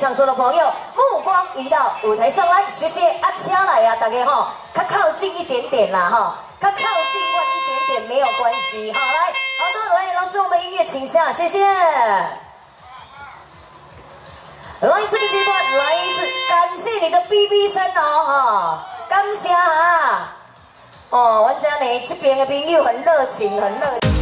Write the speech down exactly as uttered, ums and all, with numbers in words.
场所的朋友目光移到舞台上来，谢谢啊，请来呀，大家哈，较靠近一点点啦哈，较靠近我一点点没有关系，好来，好的，来，老师，我们音乐请下，谢谢。来这个阶段，来一次，感谢你的 B B 声哦哈，感谢啊，哦，我家呢这边的朋友很热情，很热情。